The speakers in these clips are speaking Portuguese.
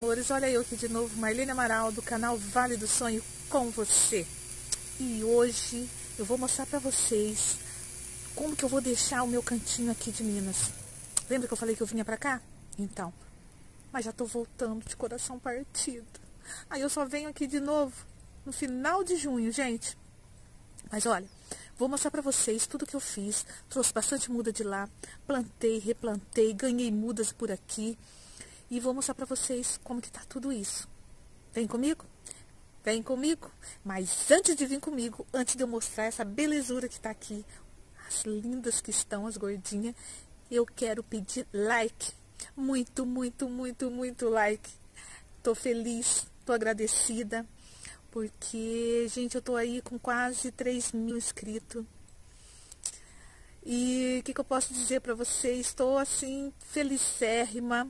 Amores, olha eu aqui de novo, Marlene Amaral, do canal Vale do Sonho, com você. E hoje eu vou mostrar pra vocês como que eu vou deixar o meu cantinho aqui de Minas. Lembra que eu falei que eu vinha pra cá? Então, mas já tô voltando de coração partido. Aí eu só venho aqui de novo no final de junho, gente. Mas olha, vou mostrar pra vocês tudo que eu fiz. Trouxe bastante muda de lá, plantei, replantei, ganhei mudas por aqui. E vou mostrar pra vocês como que tá tudo isso. Vem comigo? Vem comigo? Mas antes de vir comigo, antes de eu mostrar essa belezura que tá aqui, as lindas que estão, as gordinhas, eu quero pedir like. Muito, muito, muito, muito like. Tô feliz, tô agradecida, porque, gente, eu tô aí com quase 3.000 inscritos. E o que eu posso dizer pra vocês? Estou, assim, felicérrima.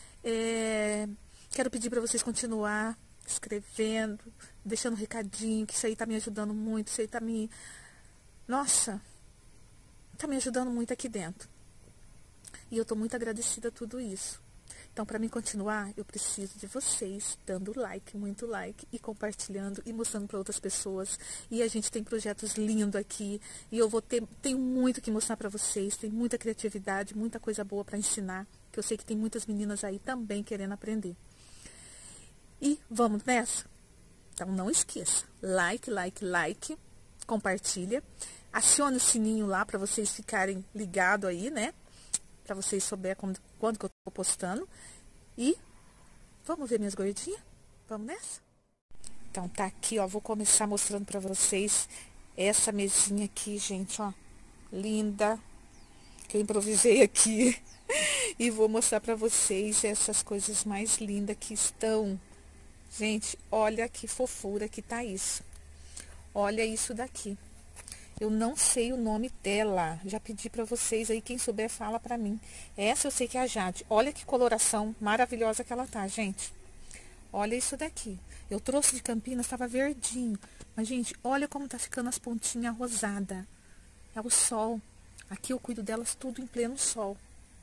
Quero pedir para vocês continuar escrevendo, deixando um recadinho, que isso aí tá me ajudando muito, isso aí tá me... Nossa, tá me ajudando muito aqui dentro. E eu tô muito agradecida a tudo isso. Então, para mim continuar, eu preciso de vocês dando like, muito like, e compartilhando e mostrando para outras pessoas. E a gente tem projetos lindos aqui, e eu tenho muito que mostrar para vocês, tem muita criatividade, muita coisa boa para ensinar, que eu sei que tem muitas meninas aí também querendo aprender. E vamos nessa? Então não esqueça, like, like, like, compartilha, acione o sininho lá para vocês ficarem ligados aí, né? Para vocês souberem quando que eu tô postando. E vamos ver minhas gordinhas? Vamos nessa? Então tá aqui, ó, vou começar mostrando para vocês essa mesinha aqui, gente, ó, linda, que eu improvisei aqui. E vou mostrar para vocês essas coisas mais lindas que estão. Gente, olha que fofura que tá isso. Olha isso daqui. Eu não sei o nome dela. Já pedi para vocês aí, quem souber fala para mim. Essa eu sei que é a Jade. Olha que coloração maravilhosa que ela tá, gente. Olha isso daqui. Eu trouxe de Campinas, estava verdinho. Mas, gente, olha como tá ficando as pontinhas rosadas. É o sol. Aqui eu cuido delas tudo em pleno sol.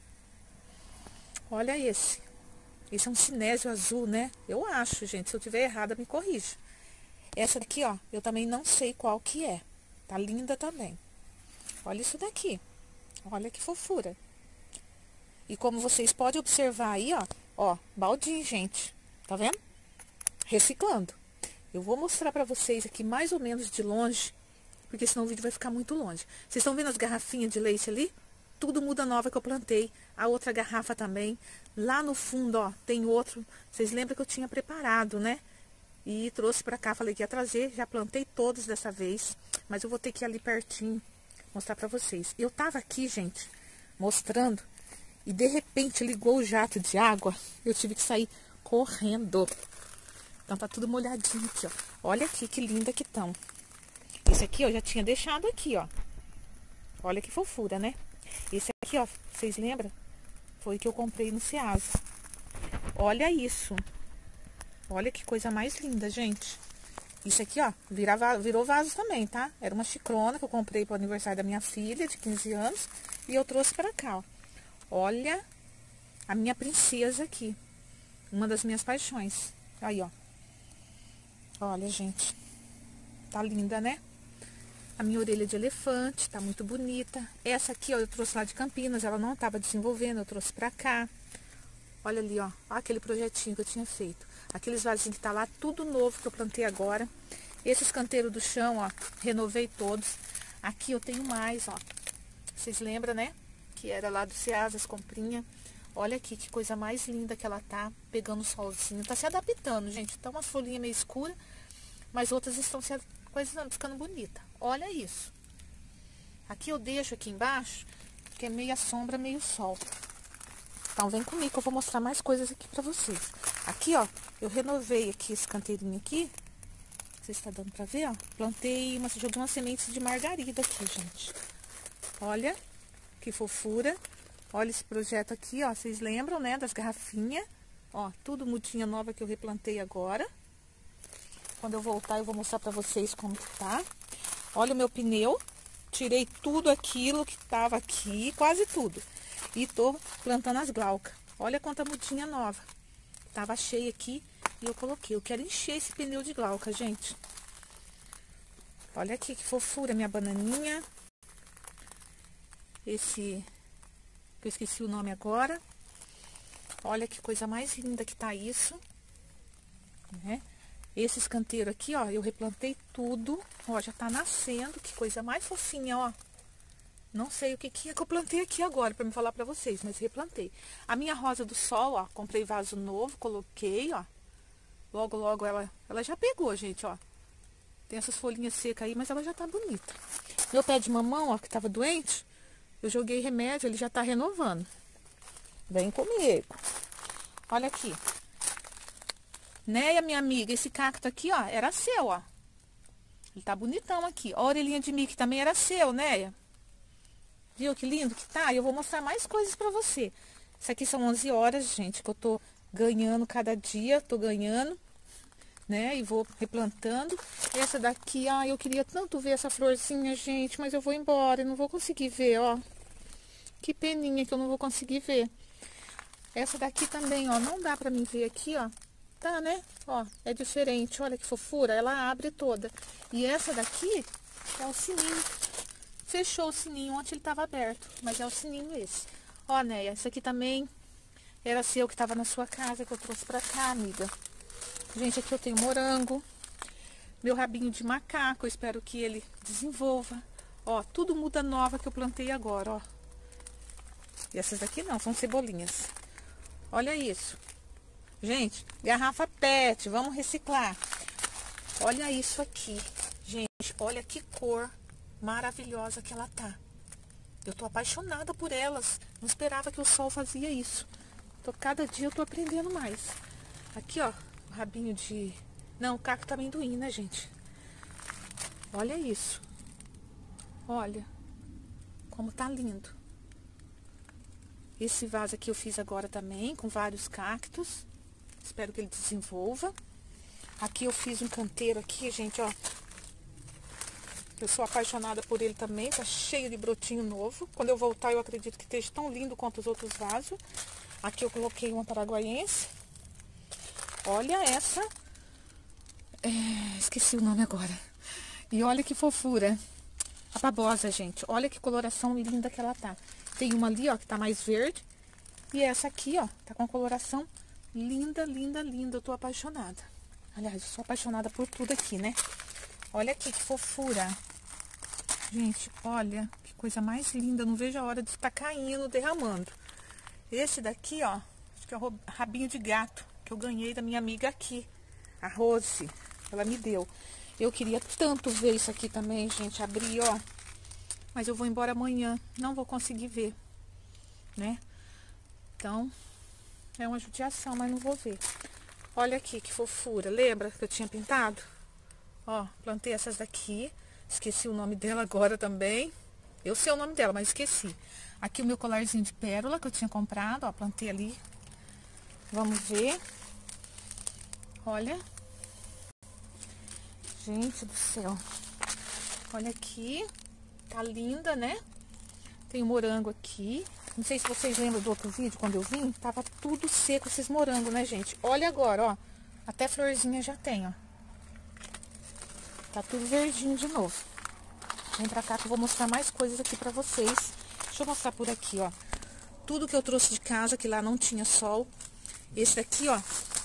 Olha esse. Esse é um cinésio azul, né? Eu acho, gente. Se eu tiver errada, me corrija. Essa daqui, ó, eu também não sei qual que é. Tá linda também. Olha isso daqui. Olha que fofura. E como vocês podem observar aí, ó, baldinho, gente. Tá vendo? Reciclando. Eu vou mostrar pra vocês aqui mais ou menos de longe, porque senão o vídeo vai ficar muito longe. Vocês estão vendo as garrafinhas de leite ali? Tudo muda nova que eu plantei. A outra garrafa também. Lá no fundo, ó, tem outro. Vocês lembram que eu tinha preparado, né? E trouxe pra cá, falei que ia trazer. Já plantei todos dessa vez. Mas eu vou ter que ir ali pertinho mostrar pra vocês. Eu tava aqui, gente, mostrando. E de repente ligou o jato de água. Eu tive que sair correndo. Então tá tudo molhadinho aqui, ó. Olha aqui que linda que estão. Esse aqui eu já tinha deixado aqui, ó. Olha que fofura, né? Esse aqui, ó, vocês lembram? Foi que eu comprei no Ceasa. Olha isso. Olha que coisa mais linda, gente. Isso aqui, ó, virou vaso também, tá? Era uma chicrona que eu comprei para o aniversário da minha filha, de 15 anos. E eu trouxe pra cá, ó. Olha a minha princesa aqui. Uma das minhas paixões. Aí, ó. Olha, gente. Tá linda, né? A minha orelha de elefante, tá muito bonita. Essa aqui, ó, eu trouxe lá de Campinas, ela não tava desenvolvendo, eu trouxe pra cá. Olha ali, ó, aquele projetinho que eu tinha feito. Aqueles vasinhos que tá lá, tudo novo que eu plantei agora. Esses canteiros do chão, ó, renovei todos. Aqui eu tenho mais, ó. Vocês lembram, né? Que era lá do Ceasa, as comprinhas. Olha aqui que coisa mais linda que ela tá, pegando o solzinho. Tá se adaptando, gente. Tá umas folhinhas meio escuras, mas outras estão ficando bonita. Olha isso. Aqui eu deixo aqui embaixo, que é meia sombra, meio sol. Então vem comigo que eu vou mostrar mais coisas aqui pra vocês. Aqui, ó, eu renovei aqui esse canteirinho aqui. Não sei se tá dando pra ver, ó. Plantei, joguei umas sementes de margarida aqui, gente. Olha que fofura. Olha esse projeto aqui, ó. Vocês lembram, né, das garrafinhas? Ó, tudo mudinha nova que eu replantei agora. Quando eu voltar, eu vou mostrar pra vocês como que tá. Olha o meu pneu. Tirei tudo aquilo que tava aqui, quase tudo. E tô plantando as glaucas. Olha quanta mudinha nova. Tava cheia aqui e eu coloquei. Eu quero encher esse pneu de glauca, gente. Olha aqui que fofura, minha bananinha. Esse, que eu esqueci o nome agora. Olha que coisa mais linda que tá isso, né? Esse escanteiro aqui, ó, eu replantei tudo. Ó, já tá nascendo, que coisa mais fofinha, ó. Não sei o que é que eu plantei aqui agora pra me falar pra vocês, mas replantei. A minha rosa do sol, ó, comprei vaso novo, coloquei, ó. Logo, logo ela já pegou, gente, ó. Tem essas folhinhas secas aí, mas ela já tá bonita. Meu pé de mamão, ó, que tava doente, eu joguei remédio, ele já tá renovando. Vem comigo. Olha aqui. Neia, minha amiga, esse cacto aqui, ó, era seu, ó. Ele tá bonitão aqui. Ó, a orelhinha de Mickey também era seu, Neia. Viu que lindo que tá? E eu vou mostrar mais coisas pra você. Isso aqui são 11 horas, gente, que eu tô ganhando cada dia. Tô ganhando, né? E vou replantando. Essa daqui, ó, eu queria tanto ver essa florzinha, gente, mas eu vou embora. Eu não vou conseguir ver, ó. Que peninha que eu não vou conseguir ver. Essa daqui também, ó, não dá pra mim ver aqui, ó. Tá, né? Ó, é diferente. Olha que fofura. Ela abre toda. E essa daqui é o sininho. Fechou o sininho. Ontem ele tava aberto. Mas é o sininho esse. Ó, Neia, esse aqui também era seu que tava na sua casa, que eu trouxe pra cá, amiga. Gente, aqui eu tenho morango. Meu rabinho de macaco. Eu espero que ele desenvolva. Ó, tudo muda nova que eu plantei agora, ó. E essas daqui não, são cebolinhas. Olha isso. Gente, garrafa PET, vamos reciclar. Olha isso aqui. Gente, olha que cor maravilhosa que ela tá. Eu tô apaixonada por elas. Não esperava que o sol fazia isso. Cada dia eu tô aprendendo mais. Aqui, ó, o rabinho de... Não, o cacto amendoim, né, gente? Olha isso. Olha como tá lindo. Esse vaso aqui eu fiz agora também, com vários cactos. Espero que ele desenvolva. Aqui eu fiz um canteiro aqui, gente, ó. Eu sou apaixonada por ele também, tá cheio de brotinho novo. Quando eu voltar, eu acredito que esteja tão lindo quanto os outros vasos. Aqui eu coloquei uma paraguaiense. Olha essa. Esqueci o nome agora. E olha que fofura. A babosa, gente. Olha que coloração linda que ela tá. Tem uma ali, ó, que tá mais verde. E essa aqui, ó, tá com coloração linda, linda, linda. Eu tô apaixonada. Aliás, eu sou apaixonada por tudo aqui, né? Olha aqui que fofura. Gente, olha que coisa mais linda. Eu não vejo a hora de estar caindo, derramando. Esse daqui, ó, acho que é o rabinho de gato que eu ganhei da minha amiga aqui, a Rose. Ela me deu. Eu queria tanto ver isso aqui também, gente. Abrir, ó. Mas eu vou embora amanhã. Não vou conseguir ver, né? Então, é uma judiação, mas não vou ver. Olha aqui que fofura. Lembra que eu tinha pintado? Ó, plantei essas daqui. Esqueci o nome dela agora também. Eu sei o nome dela, mas esqueci. Aqui o meu colarzinho de pérola que eu tinha comprado. Ó, plantei ali. Vamos ver. Olha. Gente do céu. Olha aqui. Tá linda, né? Tem um morango aqui. Não sei se vocês lembram do outro vídeo, quando eu vim. Tava tudo seco esses morangos, né, gente? Olha agora, ó. Até florzinha já tem, ó. Tá tudo verdinho de novo. Vem pra cá que eu vou mostrar mais coisas aqui pra vocês. Deixa eu mostrar por aqui, ó. Tudo que eu trouxe de casa, que lá não tinha sol. Esse daqui, ó.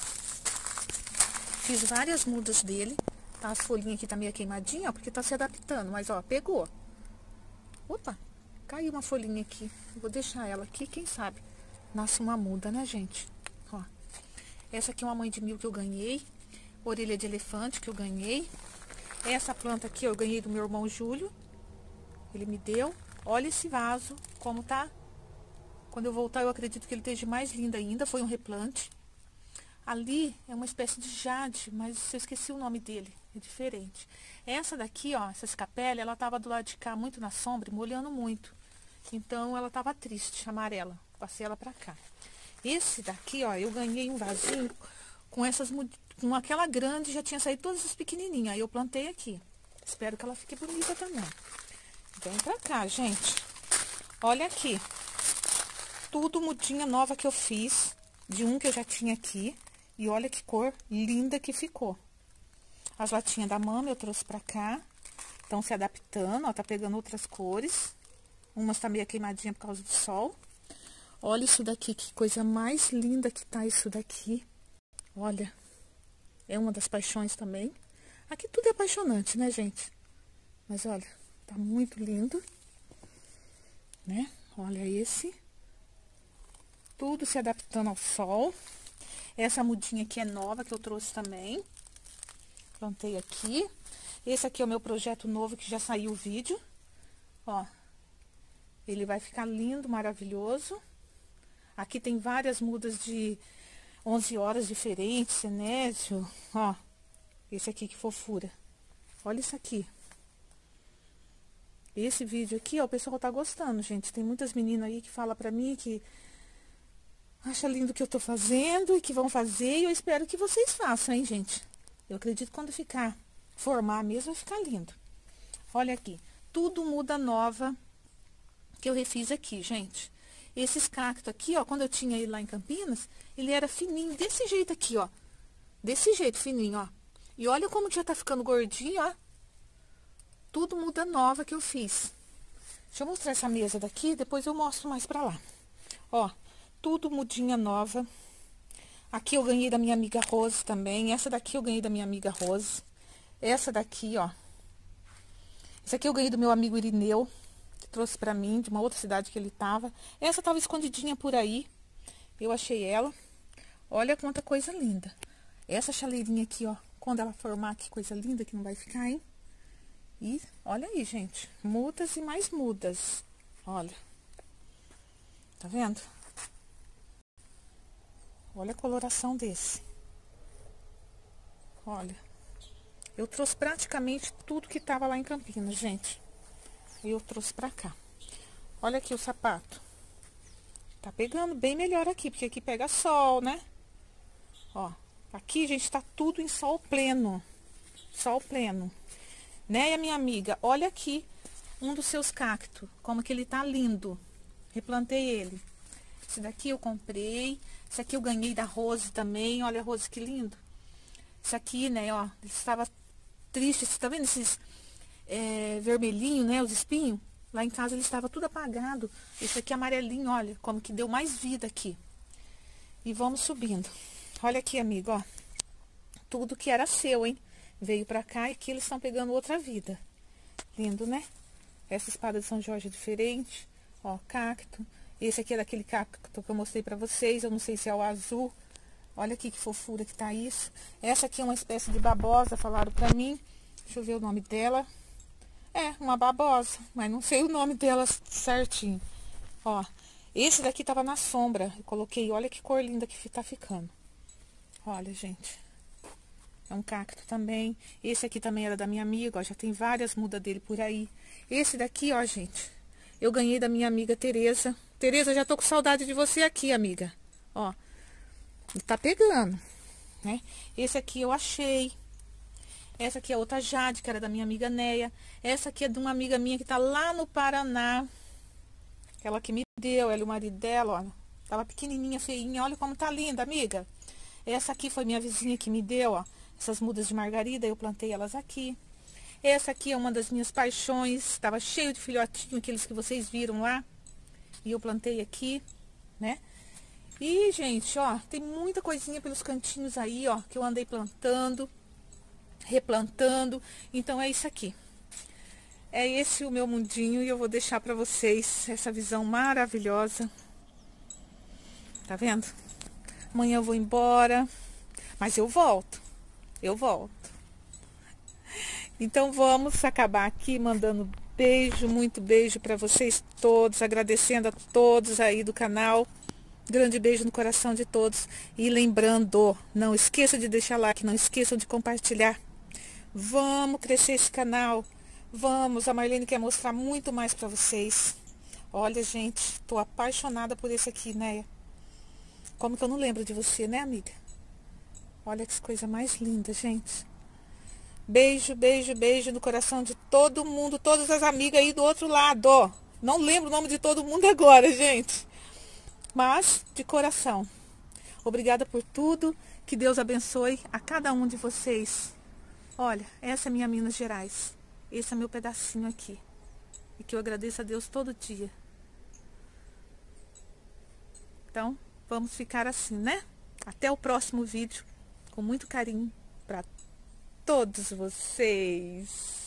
Fiz várias mudas dele. Tá, as folhinhas aqui tá meio queimadinha, ó, porque tá se adaptando. Mas, ó, pegou. Opa, caiu uma folhinha aqui. Eu vou deixar ela aqui, quem sabe nasce uma muda, né, gente? Ó. Essa aqui é uma mãe de mil que eu ganhei. Orelha de elefante que eu ganhei. Essa planta aqui eu ganhei do meu irmão Júlio. Ele me deu. Olha esse vaso, como tá. Quando eu voltar, eu acredito que ele esteja mais lindo ainda. Foi um replante. Ali é uma espécie de jade, mas eu esqueci o nome dele. É diferente. Essa daqui, ó, essa escapélia, ela tava do lado de cá, muito na sombra, molhando muito. Então, ela tava triste, amarela. Passei ela pra cá. Esse daqui, ó, eu ganhei um vasinho com essas... Com aquela grande, já tinha saído todas as pequenininhas. Aí eu plantei aqui. Espero que ela fique bonita também. Vem pra cá, gente. Olha aqui. Tudo mudinha nova que eu fiz. De um que eu já tinha aqui. E olha que cor linda que ficou. As latinhas da mama eu trouxe pra cá. Estão se adaptando, ó, tá pegando outras cores. Umas tá meio queimadinha por causa do sol. Olha isso daqui, que coisa mais linda que tá isso daqui. Olha, é uma das paixões também. Aqui tudo é apaixonante, né, gente? Mas olha, tá muito lindo, né? Olha esse. Tudo se adaptando ao sol. Essa mudinha aqui é nova, que eu trouxe também. Plantei aqui. Esse aqui é o meu projeto novo, que já saiu o vídeo. Ó, ele vai ficar lindo, maravilhoso. Aqui tem várias mudas de 11 horas diferentes, Senésio. Ó, esse aqui que fofura. Olha isso aqui. Esse vídeo aqui, ó, o pessoal tá gostando, gente. Tem muitas meninas aí que falam pra mim que acha lindo o que eu tô fazendo e que vão fazer. E eu espero que vocês façam, hein, gente. Eu acredito que quando formar mesmo, vai ficar lindo. Olha aqui. Tudo muda nova que eu refiz aqui, gente. Esses cactos aqui, ó, quando eu tinha ele lá em Campinas, ele era fininho, desse jeito aqui, ó. Desse jeito, fininho, ó. E olha como que já tá ficando gordinho, ó. Tudo muda nova que eu fiz. Deixa eu mostrar essa mesa daqui, depois eu mostro mais pra lá. Ó, tudo mudinha nova. Aqui eu ganhei da minha amiga Rose também. Essa daqui eu ganhei da minha amiga Rose. Essa daqui, ó. Essa aqui eu ganhei do meu amigo Irineu, que trouxe pra mim, de uma outra cidade que ele tava. Essa tava escondidinha por aí. Eu achei ela. Olha quanta coisa linda. Essa chaleirinha aqui, ó. Quando ela formar, que coisa linda que não vai ficar, hein? E olha aí, gente. Mudas e mais mudas. Olha. Tá vendo? Olha a coloração desse. Olha. Eu trouxe praticamente tudo que tava lá em Campinas, gente. E eu trouxe pra cá. Olha aqui o sapato. Tá pegando bem melhor aqui, porque aqui pega sol, né? Ó. Aqui, gente, tá tudo em sol pleno. Sol pleno. Né, a minha amiga? Olha aqui um dos seus cactos. Como que ele tá lindo. Replantei ele. Esse daqui eu comprei. Esse aqui eu ganhei da Rose também. Olha a Rose, que lindo. Esse aqui, né, ó. Ele estava triste. Você tá vendo esses vermelhinhos, né? Os espinhos. Lá em casa ele estava tudo apagado. Esse aqui amarelinho, olha. Como que deu mais vida aqui. E vamos subindo. Olha aqui, amigo, ó. Tudo que era seu, hein? Veio pra cá e aqui eles estão pegando outra vida. Lindo, né? Essa espada de São Jorge é diferente. Ó, cacto. Esse aqui é daquele cacto que eu mostrei pra vocês. Eu não sei se é o azul. Olha aqui que fofura que tá isso. Essa aqui é uma espécie de babosa, falaram pra mim. Deixa eu ver o nome dela. É, uma babosa. Mas não sei o nome dela certinho. Ó, esse daqui tava na sombra. Eu coloquei, olha que cor linda que tá ficando. Olha, gente. É um cacto também. Esse aqui também era da minha amiga, ó. Já tem várias mudas dele por aí. Esse daqui, ó, gente. Eu ganhei da minha amiga Tereza. Tereza, já tô com saudade de você aqui, amiga. Ó. Tá pegando, né? Esse aqui eu achei. Essa aqui é outra Jade, que era da minha amiga Neia. Essa aqui é de uma amiga minha que tá lá no Paraná. Ela que me deu, ela e o marido dela, ó. Tava pequenininha, feinha. Olha como tá linda, amiga. Essa aqui foi minha vizinha que me deu, ó. Essas mudas de margarida, eu plantei elas aqui. Essa aqui é uma das minhas paixões. Tava cheio de filhotinho, aqueles que vocês viram lá. E eu plantei aqui, né? E, gente, ó, tem muita coisinha pelos cantinhos aí, ó, que eu andei plantando, replantando. Então, é isso aqui. É esse o meu mundinho e eu vou deixar pra vocês essa visão maravilhosa. Tá vendo? Amanhã eu vou embora, mas eu volto. Eu volto. Então, vamos acabar aqui mandando beijo, muito beijo pra vocês todos, agradecendo a todos aí do canal. Grande beijo no coração de todos. E lembrando, não esqueça de deixar like, não esqueçam de compartilhar. Vamos crescer esse canal. Vamos, a Marlene quer mostrar muito mais pra vocês. Olha, gente, tô apaixonada por esse aqui, né? Como que eu não lembro de você, né, amiga? Olha que coisa mais linda, gente. Beijo, beijo, beijo no coração de todo mundo, todas as amigas aí do outro lado. Não lembro o nome de todo mundo agora, gente. Mas, de coração, obrigada por tudo Que Deus abençoe a cada um de vocês. Olha, essa é minha Minas Gerais. Esse é meu pedacinho aqui. E que eu agradeço a Deus todo dia. Então, vamos ficar assim, né? Até o próximo vídeo. Com muito carinho para todos vocês.